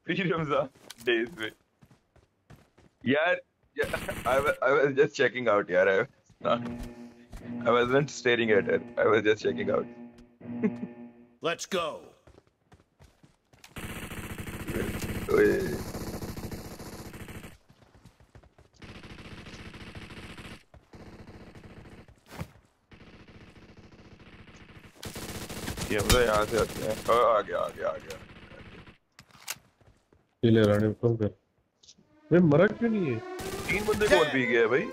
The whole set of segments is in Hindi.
pre-Ramzan days में यार I was just checking out यार I wasn't staring at her. I was just checking out. Let's go. ओए ये हम तो यहाँ से आते हैं आ गया ये ले राणे कम कर मैं मरा क्यों नहीं है 3 बंदे कौन पी गए भाई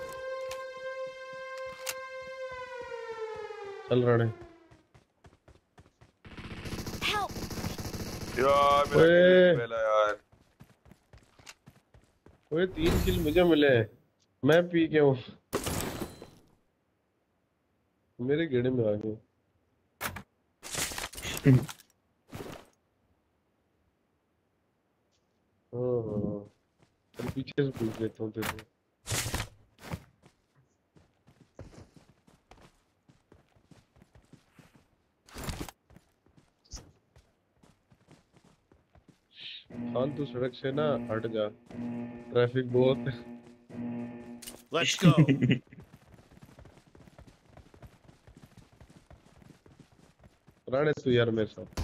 चल राणे यार मेरा किल मिला यार ओए 3 किल मुझे मिले हैं मैं पी के हूँ मेरे गेड़े में आ गए हाँ चल पीछे से पूछ लेता हूँ तेरे फालतू सड़क से ना हट जा ट्रैफिक बहुत है Let's go. राणे तू यार मेरे साथ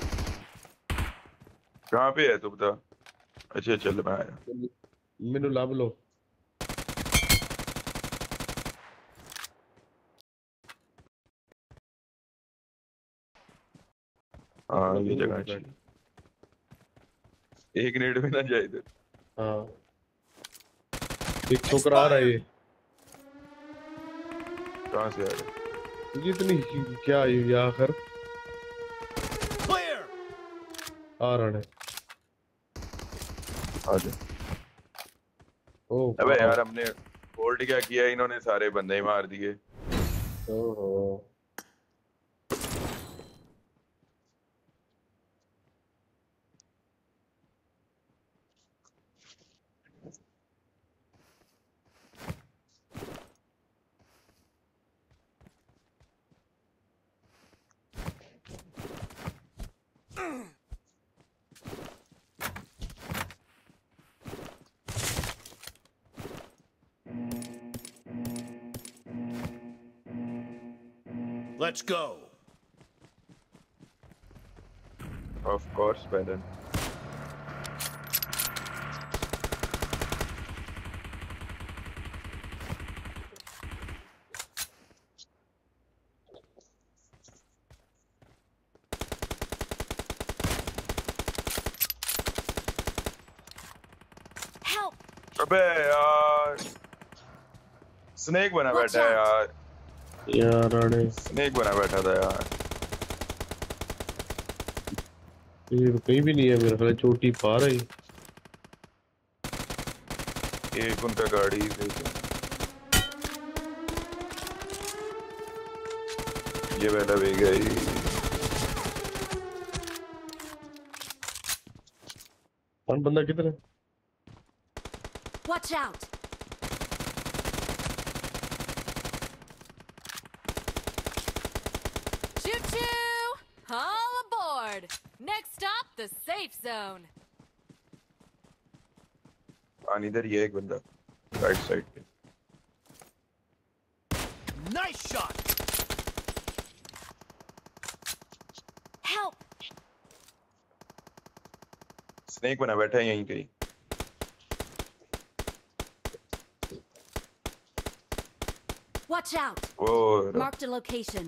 कहाँ पे है तू बता अच्छा चल मैं आया मैनू लब लो हाँ ये जगह अच्छी एक मिनट में ना जाए इधर हाँ एक छोकरा आ रहा है कहाँ से आ रहा तुझे इतनी क्या ये आखिर Clear. आ रहा है आजा ओ अबे यार हमने होल्ड क्या किया इन्होंने सारे बंदे ही मार दिए ओहो Let's go. Of course, Belen. Help! अबे यार स्नेक बना बैठा है यार राणे स्नेक बना बैठा था यार ये तो कहीं भी नहीं है मेरे ख्याल चोटी पा रही एक उनका गाड़ी ये वाला भी गई कौन बंदा किधर है Watch out! Choo-choo! All aboard! Next stop, the safe zone. इधर ये एक बंदा राइट साइड पे Nice shot. Help! स्नेक बना बैठा है यहीं कहीं Watch out! वो Marked a location.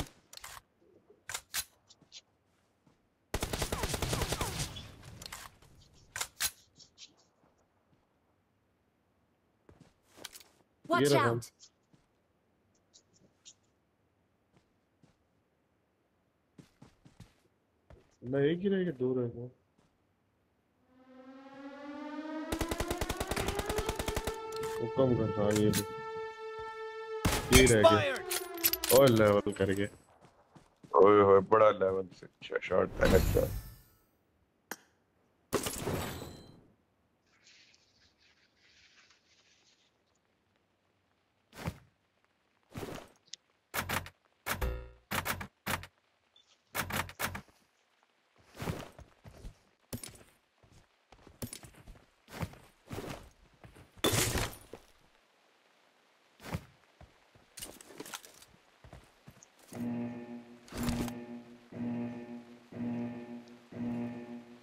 Watch रहा out! मैं एक ही रह के दूर है वो कम कर रहा ये भी रह गया और लेवल कर गया ओए होए बड़ा लेवल से शॉट था अच्छा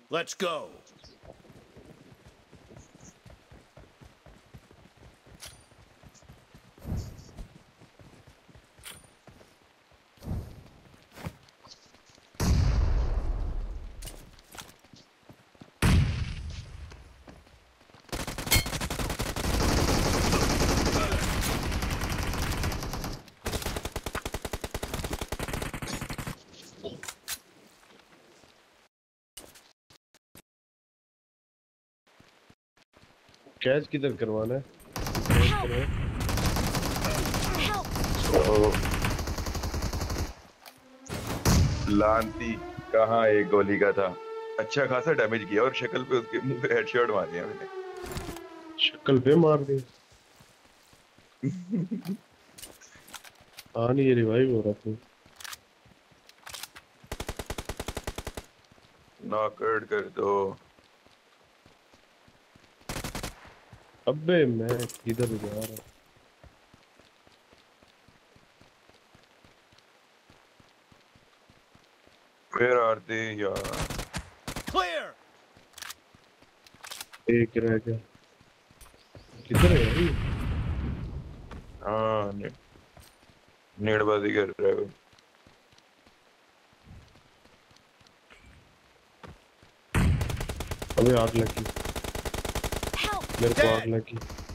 Let's go. कैच किधर करवाना है? लांती कहाँ एक गोली का था, अच्छा खासा डैमेज किया और शक्ल पे उसके मुंह पे हेडशॉट मार दिया मैंने। शक्ल पे मार दी। हाँ नहीं, ये रिवाइव हो रहा था। नॉकआउट कर दो। अबे मैं किधर जा रहा हूँ? फिर आरती यार। Clear. एक रह गया। किधर है भाई? हाँ नेड़बाजी कर रहा है वो। अबे आग लगी। मेरे को आग Dead. लगी।